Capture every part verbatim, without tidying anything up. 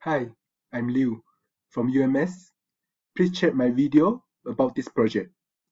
Hi, I'm Liew from U M S. Please check my video about this project.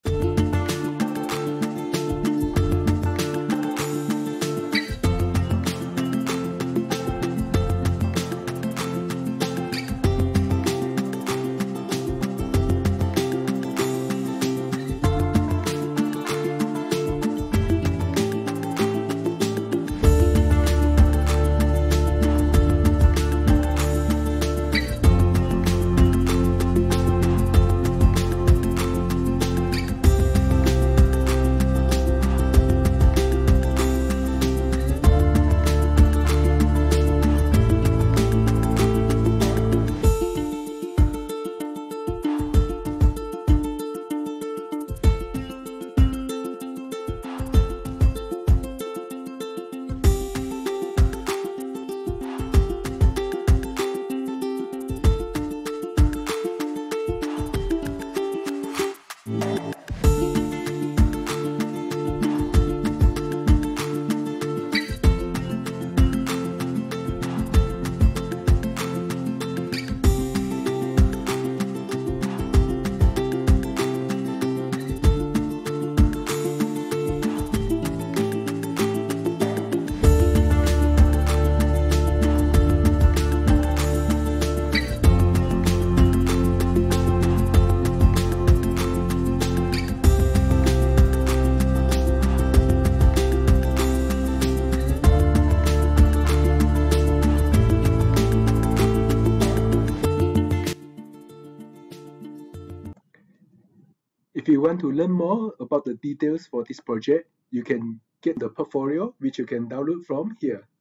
If you want to learn more about the details for this project, you can get the portfolio which you can download from here.